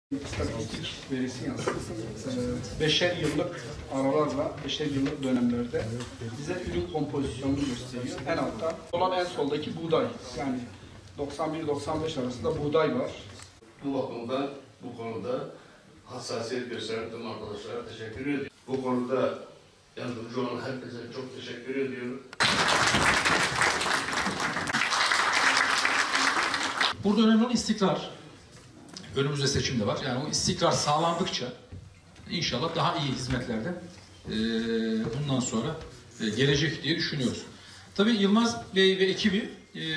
İstatistik verisi yansıtsın. 5'er yıllık aralarla, 5'er yıllık dönemlerde bize ürün kompozisyonunu gösteriyor. En altta olan en soldaki buğday. Yani 91-95 arasında buğday var. Bu bakımdan, bu konuda hassasiyet gösteren tüm arkadaşlara teşekkür ediyorum. Bu konuda yardımcı olan herkese çok teşekkür ediyorum. Burada önemli olan istikrar. Önümüzde seçim de var. Yani o istikrar sağlandıkça inşallah daha iyi hizmetlerde bundan sonra gelecek diye düşünüyoruz. Tabii Yılmaz Bey ve ekibi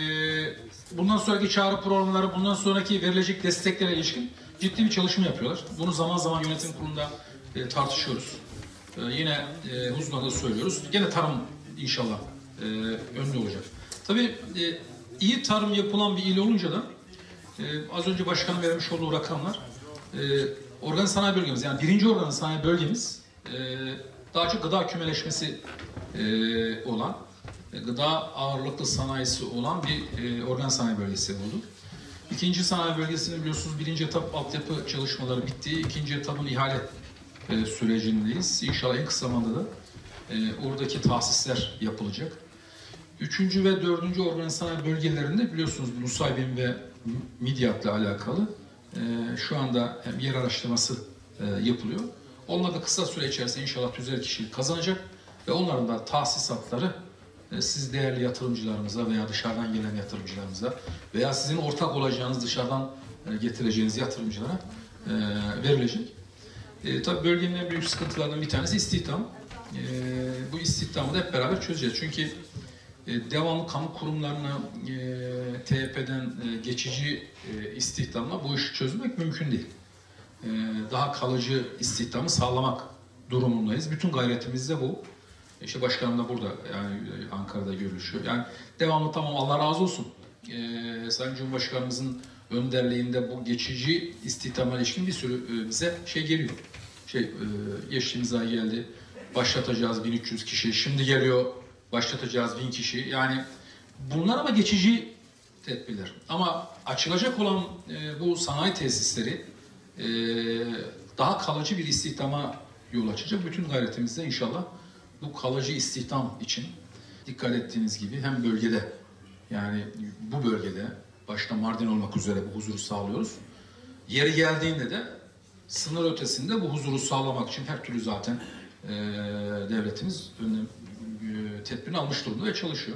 bundan sonraki çağrı programları, bundan sonraki verilecek desteklere ilişkin ciddi bir çalışma yapıyorlar. Bunu zaman zaman yönetim kurulunda tartışıyoruz. Yine huzurla da söylüyoruz. Gene tarım inşallah önde olacak. Tabii iyi tarım yapılan bir il olunca da az önce başkanın vermiş olduğu rakamlar organ sanayi bölgemiz, yani birinci organ sanayi bölgemiz daha çok gıda kümeleşmesi olan, gıda ağırlıklı sanayisi olan bir organ sanayi bölgesi oldu. İkinci sanayi bölgesini biliyorsunuz, birinci etap altyapı çalışmaları bitti. İkinci etapın ihale sürecindeyiz. İnşallah en kısa zamanda da oradaki tahsisler yapılacak. Üçüncü ve dördüncü organ sanayi bölgelerinde biliyorsunuz Nusaybin ve Midyat'la alakalı şu anda hem yer araştırması yapılıyor. Onlar da kısa süre içerisinde inşallah tüzel kişilik kazanacak ve onların da tahsisatları siz değerli yatırımcılarımıza veya dışarıdan gelen yatırımcılarımıza veya sizin ortak olacağınız dışarıdan getireceğiniz yatırımcılara verilecek. Tabii bölgenin en büyük sıkıntılarından bir tanesi istihdam. Bu istihdamı da hep beraber çözeceğiz. Çünkü devamlı kamu kurumlarına TYP'den geçici istihdamla bu işi çözmek mümkün değil. Daha kalıcı istihdamı sağlamak durumundayız. Bütün gayretimiz de bu. İşte başkanım da burada, yani Ankara'da görüşüyor. Yani devamlı, tamam, Allah razı olsun. Sayın Cumhurbaşkanımızın önderliğinde bu geçici istihdama ilişkin bir sürü bize geliyor. Geçtiğimiz ay geldi. Başlatacağız 1300 kişi. Şimdi geliyor. Başlatacağız 1000 kişi. Yani bunlar ama geçici tedbirler. Ama açılacak olan bu sanayi tesisleri daha kalıcı bir istihdama yol açacak. Bütün gayretimizde inşallah bu kalıcı istihdam için dikkat ettiğiniz gibi hem bölgede, yani bu bölgede başta Mardin olmak üzere bu huzuru sağlıyoruz. Yeri geldiğinde de sınır ötesinde bu huzuru sağlamak için her türlü zaten devletimiz tedbirini almış durumda ve çalışıyor.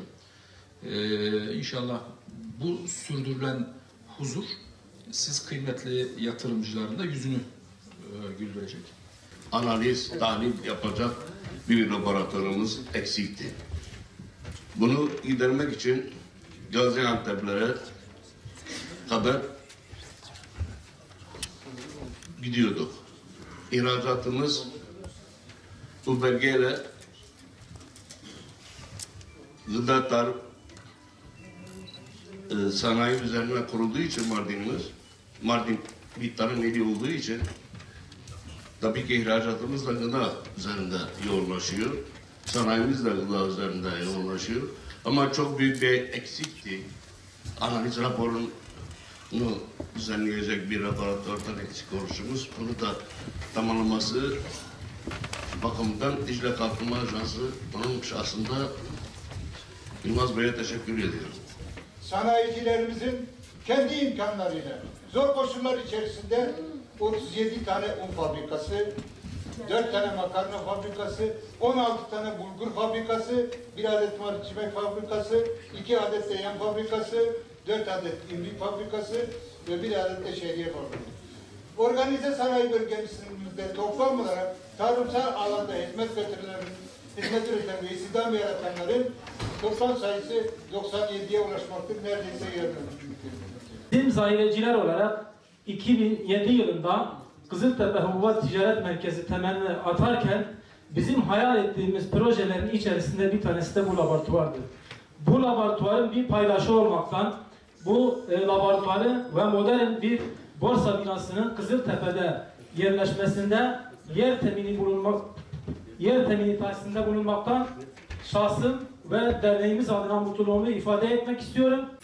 İnşallah bu sürdürülen huzur siz kıymetli yatırımcıların da yüzünü güldürecek. Analiz, tahlil yapacak bir laboratuvarımız eksikti. Bunu gidermek için Gaziantep'lere kadar gidiyorduk. İhracatımız bu belgeyle gıda tarım sanayi üzerine kurulduğu için Mardin bir tarım ili olduğu için tabii ki ihracatımız da gıda üzerinde yoğunlaşıyor. Sanayimiz de gıda üzerinde yoğunlaşıyor. Ama çok büyük bir eksikti. Analiz raporunu düzenleyecek bir laboratuvardan eksik oluşumuz. Bunu da tamamlaması bakımından Dicle Kalkınma Ajansı onun şahsında Yılmaz Bey'e teşekkür ediyorum. Sanayicilerimizin kendi imkanlarıyla zor koşullar içerisinde 37 tane un fabrikası, 4 tane makarna fabrikası, 16 tane bulgur fabrikası, 1 adet mercimek fabrikası, 2 adet de yem fabrikası, 4 adet imbik fabrikası ve 1 adet de şehriye fabrikası. Organize sanayi bölgemizde toplam olarak tarımsal alanda hizmet üreten ve istihdam yaratanların toplam sayısı 97'ye ulaşmaktır. Neredeyse yarım. Bizim zahireciler olarak 2007 yılında Kızıltepe Hububat Ticaret Merkezi temelini atarken bizim hayal ettiğimiz projelerin içerisinde bir tanesi de bu laboratuvardı. Bu laboratuvarın bir paydaşı olmaktan, bu laboratuvarı ve modern bir borsa binasının Kızıltepe'de yerleşmesinde yer temini tahsisinde bulunmaktan şahsım ve derneğimiz adına mutluluğumu ifade etmek istiyorum.